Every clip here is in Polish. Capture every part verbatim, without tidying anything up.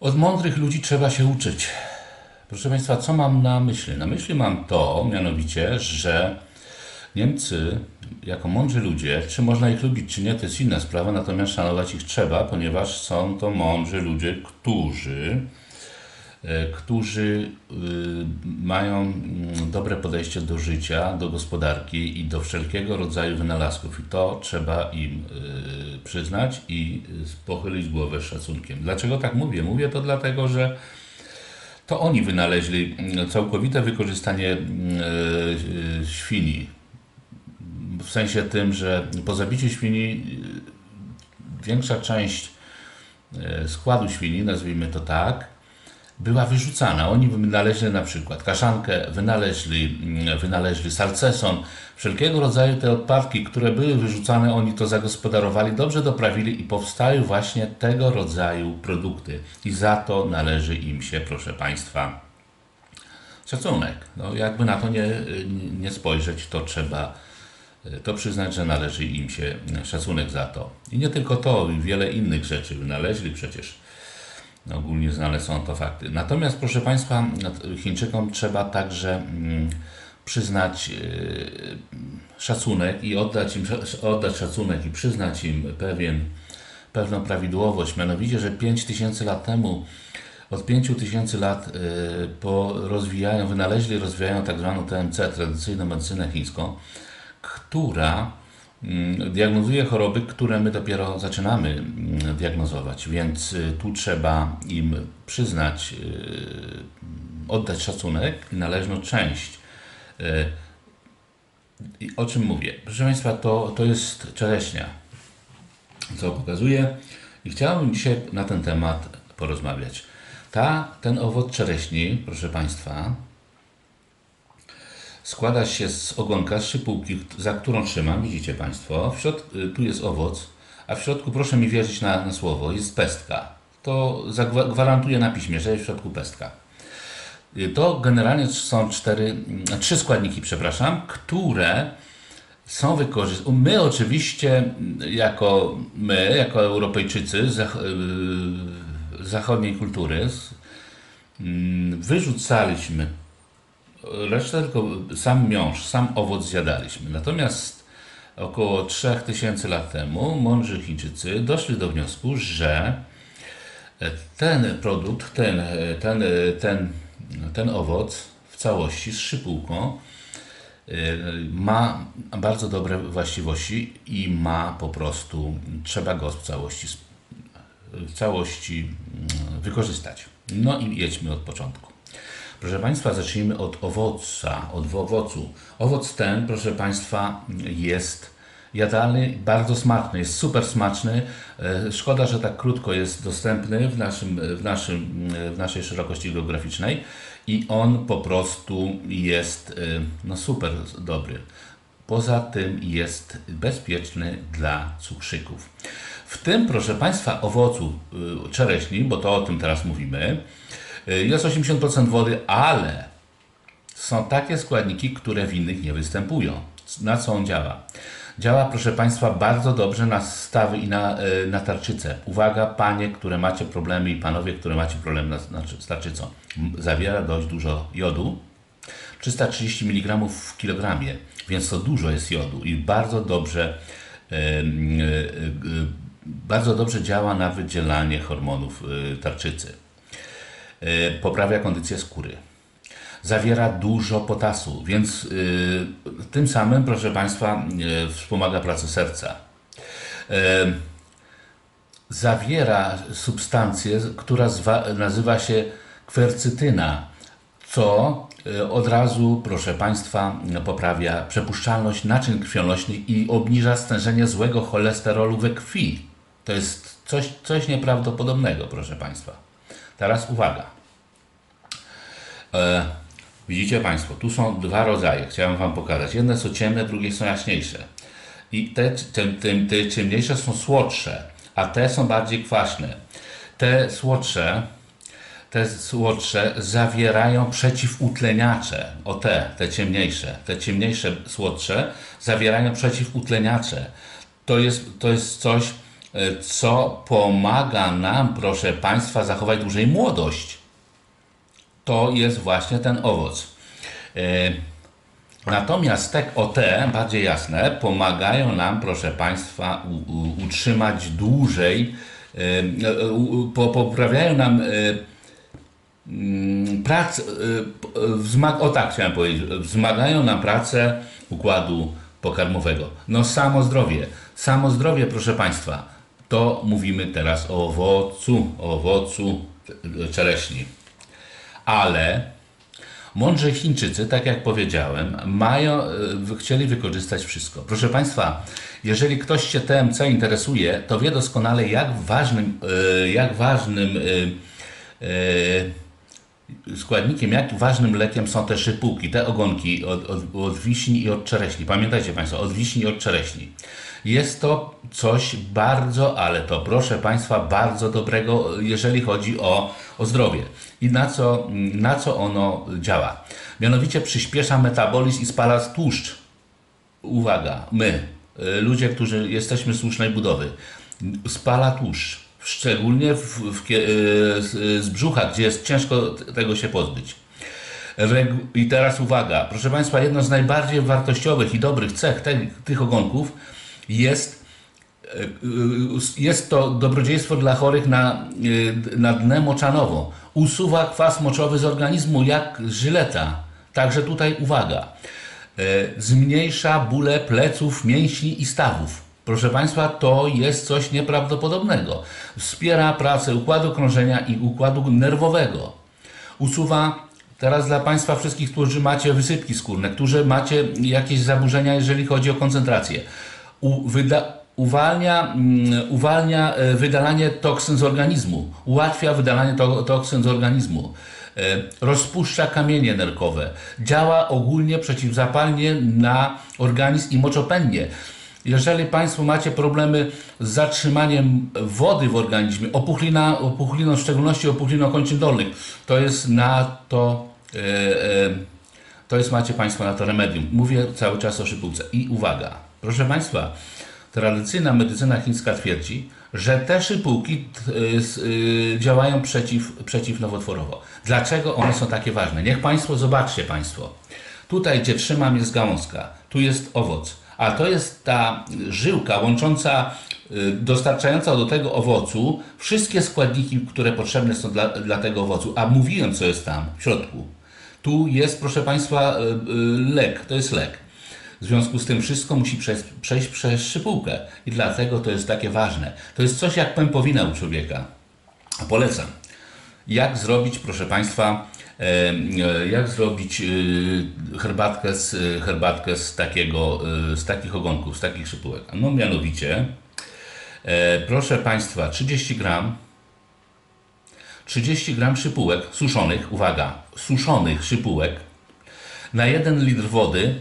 Od mądrych ludzi trzeba się uczyć. Proszę Państwa, co mam na myśli? Na myśli mam to, mianowicie, że Niemcy, jako mądrzy ludzie, czy można ich lubić, czy nie, to jest inna sprawa, natomiast szanować ich trzeba, ponieważ są to mądrzy ludzie, którzy, e, którzy y, mają mm, dobre podejście do życia, do gospodarki i do wszelkiego rodzaju wynalazków. I to trzeba im y, przyznać i y, pochylić głowę z szacunkiem. Dlaczego tak mówię? Mówię to dlatego, że to oni wynaleźli mm, całkowite wykorzystanie y, y, świni. W sensie tym, że po zabiciu świni y, większa część y, składu świni, nazwijmy to tak, była wyrzucana. Oni wynaleźli na przykład kaszankę, wynaleźli, mm, wynaleźli salceson, wszelkiego rodzaju te odpadki, które były wyrzucane, oni to zagospodarowali, dobrze doprawili i powstały właśnie tego rodzaju produkty. I za to należy im się, proszę Państwa, szacunek. No, jakby na to nie, nie spojrzeć, to trzeba to przyznać, że należy im się szacunek za to. I nie tylko to, wiele innych rzeczy wynaleźli przecież. No, ogólnie znane są to fakty. Natomiast, proszę Państwa, Chińczykom trzeba także mm, przyznać yy, szacunek i oddać im oddać szacunek i przyznać im pewien, pewną prawidłowość. Mianowicie, że pięć tysięcy lat temu, od pięciu tysięcy lat yy, po rozwijają, wynaleźli, rozwijają tak zwaną T M C, tradycyjną medycynę chińską, która diagnozuje choroby, które my dopiero zaczynamy diagnozować, więc tu trzeba im przyznać, oddać szacunek i należną część. I o czym mówię? Proszę Państwa, to, to jest czereśnia, co pokazuje i chciałbym dzisiaj na ten temat porozmawiać. Ta, ten owoc czereśni, proszę Państwa, składa się z ogonka, z szypułki, za którą trzymam, widzicie Państwo. W środku, tu jest owoc, a w środku, proszę mi wierzyć na, na słowo, jest pestka. To zagwarantuję na piśmie, że jest w środku pestka. To generalnie są cztery, trzy składniki, przepraszam, które są wykorzystane. My oczywiście, jako my, jako Europejczycy zach zachodniej kultury, wyrzucaliśmy resztę tylko sam miąższ, sam owoc zjadaliśmy. Natomiast około trzech tysięcy lat temu mądrzy Chińczycy doszli do wniosku, że ten produkt, ten, ten, ten, ten owoc w całości z szypułką ma bardzo dobre właściwości i ma po prostu, trzeba go w całości, w całości wykorzystać. No i jedźmy od początku. Proszę Państwa, zacznijmy od owoca, od owocu. Owoc ten, proszę Państwa, jest jadalny, bardzo smaczny, jest super smaczny. Szkoda, że tak krótko jest dostępny w, naszym, w, naszym, w naszej szerokości geograficznej i on po prostu jest no, super dobry. Poza tym jest bezpieczny dla cukrzyków. W tym, proszę Państwa, owocu czereśni, bo to o tym teraz mówimy, jest osiemdziesiąt procent wody, ale są takie składniki, które w innych nie występują. Na co on działa? Działa, proszę Państwa, bardzo dobrze na stawy i na, na tarczycę. Uwaga, Panie, które macie problemy i Panowie, które macie problemy z tarczycą. Zawiera dość dużo jodu, trzysta trzydzieści miligramów w kilogramie, więc to dużo jest jodu i bardzo dobrze, yy, yy, bardzo dobrze działa na wydzielanie hormonów yy, tarczycy. Poprawia kondycję skóry. Zawiera dużo potasu, więc yy, tym samym, proszę Państwa, yy, wspomaga pracę serca. Yy, zawiera substancję, która nazywa się kwercytyna, co yy, od razu, proszę Państwa, poprawia przepuszczalność naczyń krwionośnych i obniża stężenie złego cholesterolu we krwi. To jest coś, coś nieprawdopodobnego, proszę Państwa. Teraz uwaga. E, widzicie Państwo, tu są dwa rodzaje. Chciałem Wam pokazać. Jedne są ciemne, drugie są jaśniejsze. I te, te, te, te ciemniejsze są słodsze, a te są bardziej kwaśne. Te słodsze, te słodsze zawierają przeciwutleniacze. O te, te ciemniejsze. Te ciemniejsze, słodsze zawierają przeciwutleniacze. To jest, to jest coś, co pomaga nam, proszę Państwa, zachować dłużej młodość. To jest właśnie ten owoc. Natomiast te O T, bardziej jasne, pomagają nam, proszę Państwa, u, u, utrzymać dłużej, po, poprawiają nam pracę, o tak chciałem powiedzieć, wzmagają nam pracę układu pokarmowego. No samo zdrowie, samo zdrowie, proszę Państwa, to mówimy teraz o owocu, o owocu czereśni. Ale mądrzy Chińczycy, tak jak powiedziałem, mają, chcieli wykorzystać wszystko. Proszę Państwa, jeżeli ktoś się T M C interesuje, to wie doskonale, jak ważnym, jak ważnym składnikiem, jak ważnym lekiem są te szypułki, te ogonki od, od, od wiśni i od czereśni. Pamiętajcie Państwo, od wiśni i od czereśni. Jest to coś bardzo, ale to proszę Państwa, bardzo dobrego, jeżeli chodzi o, o zdrowie. I na co, na co ono działa? Mianowicie przyspiesza metabolizm i spala tłuszcz. Uwaga, my, ludzie, którzy jesteśmy słusznej budowy, spala tłuszcz. Szczególnie w, w, z, z brzucha, gdzie jest ciężko tego się pozbyć. I teraz uwaga, proszę Państwa, jedno z najbardziej wartościowych i dobrych cech te, tych ogonków jest, jest to dobrodziejstwo dla chorych na, na dnę moczanową. Usuwa kwas moczowy z organizmu jak żyleta. Także tutaj uwaga, zmniejsza bóle pleców, mięśni i stawów. Proszę Państwa, to jest coś nieprawdopodobnego. Wspiera pracę układu krążenia i układu nerwowego. Usuwa, teraz dla Państwa wszystkich, którzy macie wysypki skórne, którzy macie jakieś zaburzenia, jeżeli chodzi o koncentrację. U, wyda, uwalnia, um, uwalnia wydalanie toksyn z organizmu. Ułatwia wydalanie to, toksyn z organizmu. E, rozpuszcza kamienie nerkowe. Działa ogólnie przeciwzapalnie na organizm i moczopędnie. Jeżeli Państwo macie problemy z zatrzymaniem wody w organizmie, opuchlina, opuchliną, w szczególności opuchliną kończyn dolnych, to jest na to, e, e, to jest, macie Państwo na to remedium. Mówię cały czas o szypułce. I uwaga, proszę Państwa, tradycyjna medycyna chińska twierdzi, że te szypułki e, e, działają przeciw, przeciwnowotworowo. Dlaczego one są takie ważne? Niech Państwo, zobaczcie Państwo. Tutaj, gdzie trzymam, jest gałązka, tu jest owoc. A to jest ta żyłka łącząca, dostarczająca do tego owocu wszystkie składniki, które potrzebne są dla, dla tego owocu. A mówiłem, co jest tam w środku. Tu jest, proszę Państwa, lek. To jest lek. W związku z tym wszystko musi przejść, przejść przez szypułkę. I dlatego to jest takie ważne. To jest coś jak pępowina u człowieka. Polecam. Jak zrobić, proszę Państwa, jak zrobić herbatkę z, herbatkę z, takiego, z takich ogonków, z takich szypułek. No mianowicie, proszę Państwa, trzydzieści gram, trzydzieści gram szypułek suszonych, uwaga, suszonych szypułek na jeden litr wody,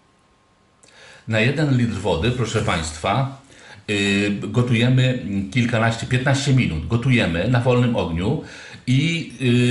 na jeden litr wody, proszę Państwa, gotujemy kilkanaście, piętnaście minut, gotujemy na wolnym ogniu i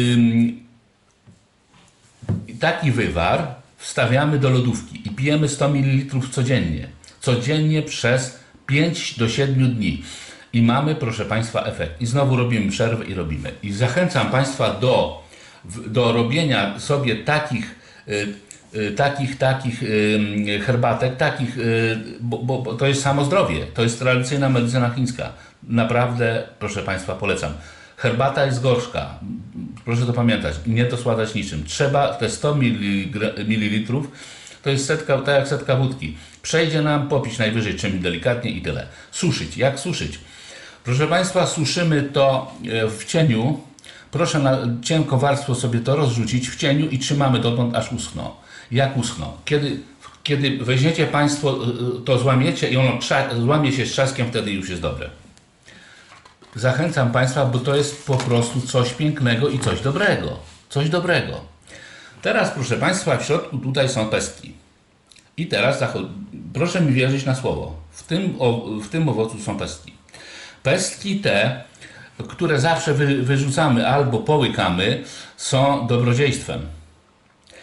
I taki wywar wstawiamy do lodówki i pijemy sto mililitrów codziennie. Codziennie przez pięć do siedmiu dni. I mamy, proszę Państwa, efekt. I znowu robimy przerwę i robimy. I zachęcam Państwa do, do robienia sobie takich, y, takich, takich y, herbatek, takich, y, bo, bo, bo to jest samo zdrowie. To jest tradycyjna medycyna chińska. Naprawdę, proszę Państwa, polecam. Herbata jest gorzka, proszę to pamiętać, nie dosładać niczym. Trzeba, te sto mililitrów, to jest setka, tak jak setka wódki. Przejdzie nam, popić najwyżej czymś delikatnie i tyle. Suszyć. Jak suszyć? Proszę Państwa, suszymy to w cieniu. Proszę na cienko warstwo sobie to rozrzucić w cieniu i trzymamy dotąd, aż uschną. Jak uschną? Kiedy, kiedy weźmiecie Państwo, to złamiecie i ono złamie się z trzaskiem, wtedy już jest dobre. Zachęcam Państwa, bo to jest po prostu coś pięknego i coś dobrego. Coś dobrego. Teraz, proszę Państwa, w środku tutaj są pestki. I teraz proszę mi wierzyć na słowo. W tym, w tym owocu są pestki. Pestki te, które zawsze wy, wyrzucamy albo połykamy, są dobrodziejstwem.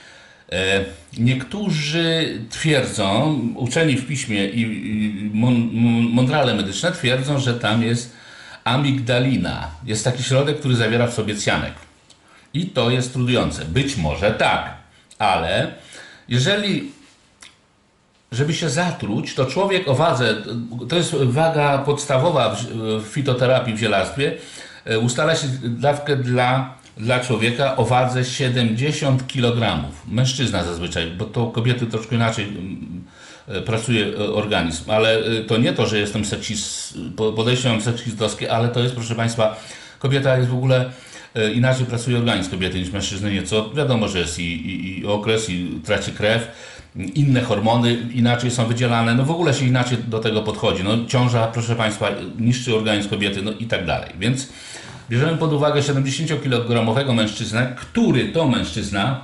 Niektórzy twierdzą, uczeni w piśmie i mądrale medyczne twierdzą, że tam jest amigdalina. Jest taki środek, który zawiera w sobie cjanek. I to jest trudujące. Być może tak, ale jeżeli, żeby się zatruć, to człowiek o wadze, to jest waga podstawowa w fitoterapii, w zielarstwie, ustala się dawkę dla, dla człowieka o wadze siedemdziesiąt kilogramów. Mężczyzna zazwyczaj, bo to kobiety troszkę inaczej pracuje organizm, ale to nie to, że jestem seksist, podejście mam seksistowskie, ale to jest, proszę Państwa, kobieta jest w ogóle, inaczej pracuje organizm kobiety niż mężczyzny nieco. Wiadomo, że jest i, i, i okres, i traci krew, inne hormony inaczej są wydzielane, no w ogóle się inaczej do tego podchodzi. No ciąża, proszę Państwa, niszczy organizm kobiety, no i tak dalej. Więc bierzemy pod uwagę siedemdziesięciokilogramowego mężczyznę, który to mężczyzna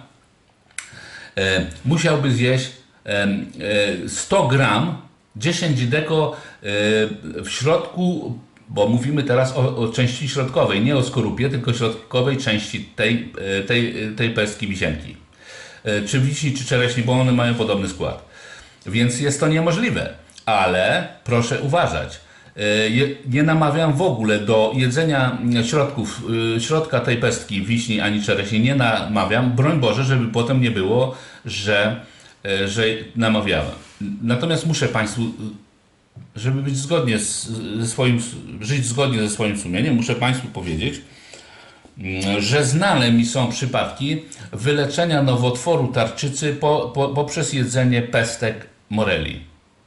e, musiałby zjeść sto gram, dziesięć deko w środku, bo mówimy teraz o, o części środkowej, nie o skorupie, tylko środkowej części tej, tej, tej pestki wisienki. Czy wiśni, czy czereśni, bo one mają podobny skład. Więc jest to niemożliwe, ale proszę uważać. Nie namawiam w ogóle do jedzenia środków, środka tej pestki wiśni ani czereśni, nie namawiam, broń Boże, żeby potem nie było, że że namawiałem. Natomiast muszę Państwu, żeby być zgodnie z, ze swoim, żyć zgodnie ze swoim sumieniem, muszę Państwu powiedzieć, że znane mi są przypadki wyleczenia nowotworu tarczycy po, po, poprzez jedzenie pestek moreli.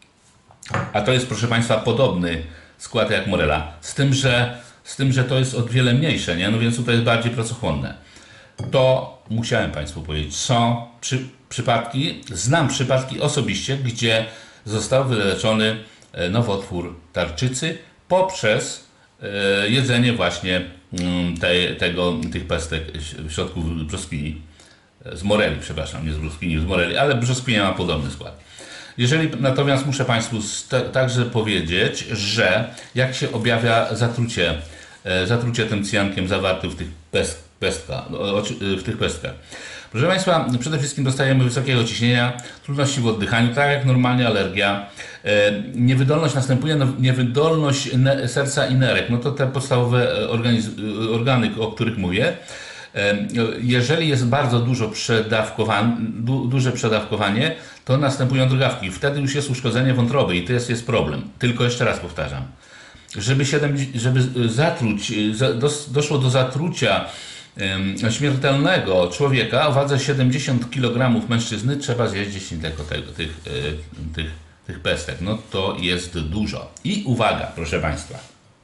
A to jest, proszę Państwa, podobny skład jak morela, z tym, że, z tym, że to jest o wiele mniejsze, nie? No więc tutaj jest bardziej pracochłonne. To musiałem Państwu powiedzieć. Są przy, przypadki, znam przypadki osobiście, gdzie został wyleczony nowotwór tarczycy poprzez e, jedzenie właśnie te, tego, tych pestek środków brzoskwini, z moreli, przepraszam, nie z brzoskwini, z moreli, ale brzoskwinia ma podobny skład. Jeżeli natomiast muszę Państwu także powiedzieć, że jak się objawia zatrucie, e, zatrucie tym cjankiem zawartym w tych pestkach, pestka, w tych pestkach. Proszę Państwa, przede wszystkim dostajemy wysokiego ciśnienia, trudności w oddychaniu, tak jak normalnie alergia. Niewydolność następuje, no, niewydolność serca i nerek, no to te podstawowe organy, o których mówię. Jeżeli jest bardzo dużo przedawkowanie, du, duże przedawkowanie, to następują drgawki. Wtedy już jest uszkodzenie wątroby i to jest, jest problem. Tylko jeszcze raz powtarzam. Żeby, siedem, żeby zatruć, doszło do zatrucia śmiertelnego człowieka o wadze siedemdziesiąt kilogramów mężczyzny, trzeba zjeść dziesięć deko tego, tych, tych, tych pestek. No to jest dużo. I uwaga, proszę Państwa.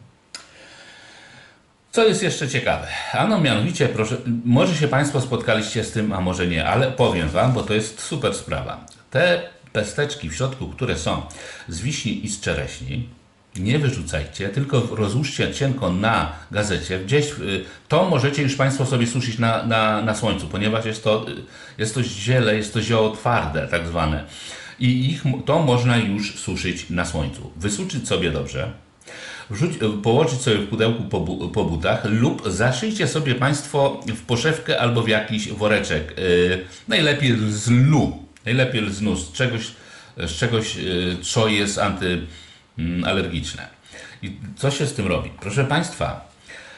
Co jest jeszcze ciekawe? Ano mianowicie, proszę, może się Państwo spotkaliście z tym, a może nie, ale powiem Wam, bo to jest super sprawa. Te pesteczki w środku, które są z wiśni i z czereśni, nie wyrzucajcie, tylko rozłóżcie cienko na gazecie. Gdzieś to możecie już Państwo sobie suszyć na, na, na słońcu, ponieważ jest to, jest to ziele, jest to zioło twarde tak zwane. I ich, to można już suszyć na słońcu. Wysuszyć sobie dobrze, wrzuć, położyć sobie w pudełku po, bu, po butach lub zaszyjcie sobie Państwo w poszewkę albo w jakiś woreczek. Yy, najlepiej z lnu, najlepiej z lnu, z czegoś, z czegoś yy, co jest anty alergiczne. I co się z tym robi? Proszę Państwa,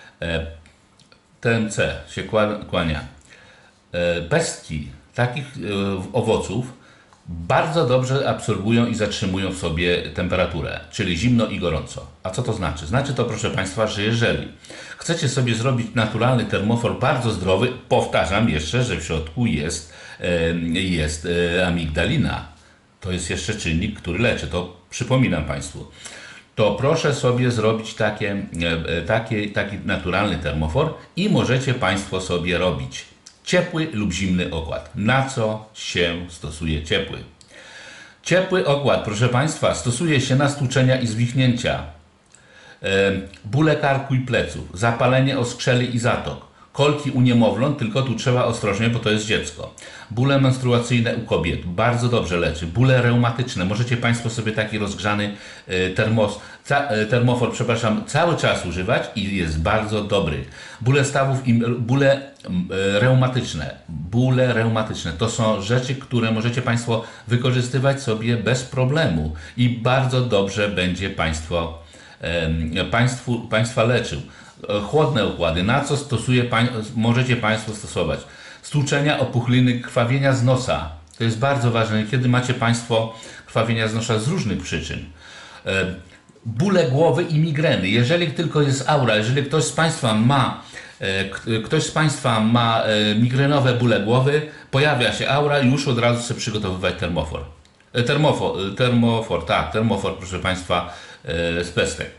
T M C się kłania. Pestki takich owoców bardzo dobrze absorbują i zatrzymują w sobie temperaturę, czyli zimno i gorąco. A co to znaczy? Znaczy to, proszę Państwa, że jeżeli chcecie sobie zrobić naturalny termofor bardzo zdrowy, powtarzam jeszcze, że w środku jest, jest amigdalina. To jest jeszcze czynnik, który leczy. To przypominam Państwu. To proszę sobie zrobić takie, takie, taki naturalny termofor i możecie Państwo sobie robić ciepły lub zimny okład. Na co się stosuje ciepły? Ciepły okład, proszę Państwa, stosuje się na stłuczenia i zwichnięcia, bóle karku i pleców, zapalenie oskrzeli i zatok, kolki u niemowląt, tylko tu trzeba ostrożnie, bo to jest dziecko. Bóle menstruacyjne u kobiet bardzo dobrze leczy. Bóle reumatyczne. Możecie Państwo sobie taki rozgrzany termos, termofor, przepraszam, cały czas używać i jest bardzo dobry. Bóle stawów i bóle reumatyczne. Bóle reumatyczne to są rzeczy, które możecie Państwo wykorzystywać sobie bez problemu i bardzo dobrze będzie Państwo, państwu, Państwa leczył. Chłodne układy, na co stosuje, możecie Państwo stosować? Stłuczenia, opuchliny, krwawienia z nosa. To jest bardzo ważne, kiedy macie Państwo krwawienia z nosa z różnych przyczyn. Bóle głowy i migreny. Jeżeli tylko jest aura, jeżeli ktoś z Państwa ma ktoś z Państwa ma migrenowe bóle głowy, pojawia się aura, już od razu sobie przygotowywać termofor. Termofor, termofor, tak, termofor, proszę Państwa, z pestek.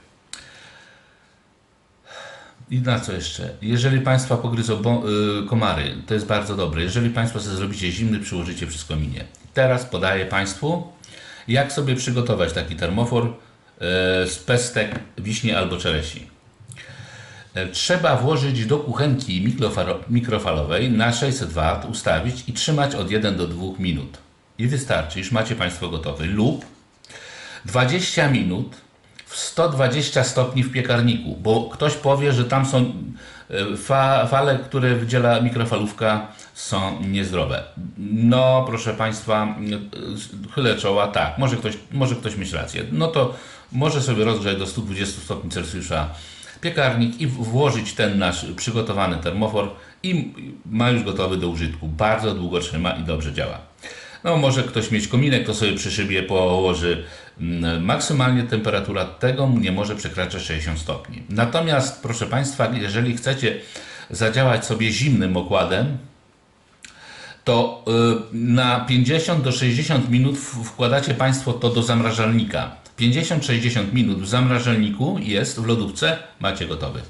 I na co jeszcze? Jeżeli Państwa pogryzą komary, to jest bardzo dobre. Jeżeli Państwo sobie zrobicie zimny, przyłożycie, wszystko minie. Teraz podaję Państwu, jak sobie przygotować taki termofor z pestek wiśni albo czereśni. Trzeba włożyć do kuchenki mikrofalowej na sześćset watów, ustawić i trzymać od jeden do dwóch minut. I wystarczy, już macie Państwo gotowy. Lub dwadzieścia minut w sto dwadzieścia stopni w piekarniku, bo ktoś powie, że tam są fa fale, które wydziela mikrofalówka, są niezdrowe. No, proszę Państwa, chylę czoła, tak, może ktoś, może ktoś mieć rację. No to może sobie rozgrzać do stu dwudziestu stopni Celsjusza piekarnik i włożyć ten nasz przygotowany termofor i ma już gotowy do użytku. Bardzo długo trzyma i dobrze działa. No, może ktoś mieć kominek, to sobie przy szybie położy. Maksymalnie temperatura tego nie może przekraczać sześćdziesiąt stopni. Natomiast, proszę Państwa, jeżeli chcecie zadziałać sobie zimnym okładem, to na pięćdziesiąt do sześćdziesięciu minut wkładacie Państwo to do zamrażalnika. pięćdziesiąt do sześćdziesięciu minut w zamrażalniku jest, w lodówce macie gotowy.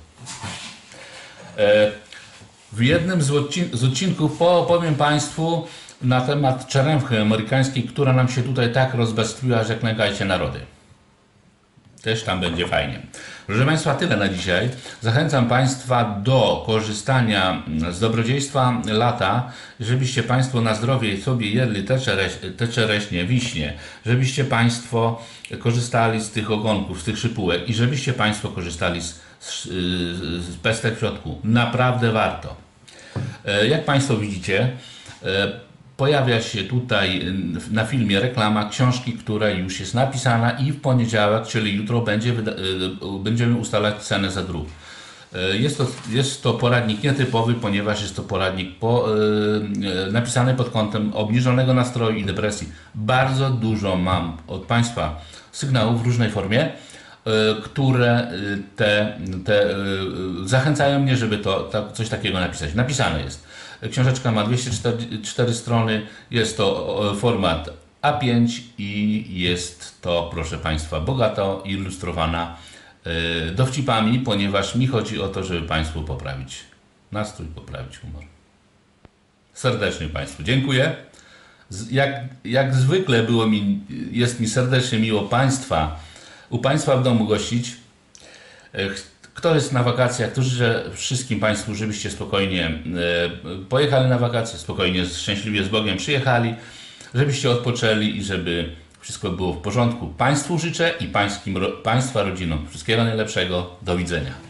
W jednym z, odcin z odcinków powiem Państwu na temat czeremchy amerykańskiej, która nam się tutaj tak rozbestwiła, że klękajcie narody. Też tam będzie fajnie. Proszę Państwa, tyle na dzisiaj. Zachęcam Państwa do korzystania z dobrodziejstwa lata, żebyście Państwo na zdrowie sobie jedli te, czereś, te czereśnie, wiśnie, żebyście Państwo korzystali z tych ogonków, z tych szypułek i żebyście Państwo korzystali z, z, z pestek w środku. Naprawdę warto. Jak Państwo widzicie, pojawia się tutaj na filmie reklama książki, która już jest napisana i w poniedziałek, czyli jutro, będzie będziemy ustalać cenę za druk. Jest to, jest to poradnik nietypowy, ponieważ jest to poradnik po, yy, napisany pod kątem obniżonego nastroju i depresji. Bardzo dużo mam od Państwa sygnałów w różnej formie, yy, które te, te, yy, zachęcają mnie, żeby to, to coś takiego napisać. Napisane jest. Książeczka ma dwieście cztery strony, jest to format A pięć i jest to, proszę Państwa, bogato ilustrowana yy, dowcipami, ponieważ mi chodzi o to, żeby Państwu poprawić nastrój, poprawić humor. Serdecznie Państwu dziękuję. Jak, jak zwykle było mi, jest mi serdecznie miło Państwa, u Państwa w domu gościć. Kto jest na wakacjach, to życzę wszystkim Państwu, żebyście spokojnie e, pojechali na wakacje, spokojnie, szczęśliwie z Bogiem przyjechali, żebyście odpoczęli i żeby wszystko było w porządku. Państwu życzę i pańskim, Państwa rodzinom wszystkiego najlepszego. Do widzenia.